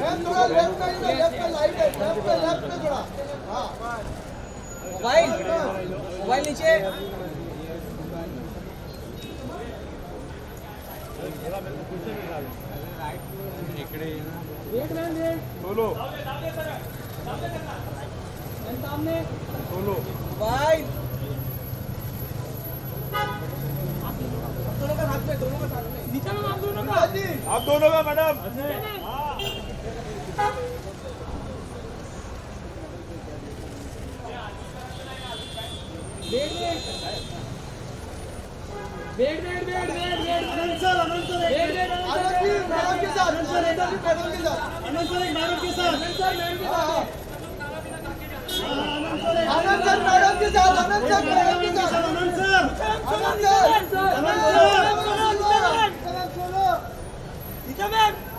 थोड़ा लेफ्ट में लाइट है, लेफ्ट में थोड़ा। हाँ मोबाइल नीचे। सोलो सामने सोलो मोबाइल दोनों का साथ में नीचे में आप दोनों का मैडम। मैडम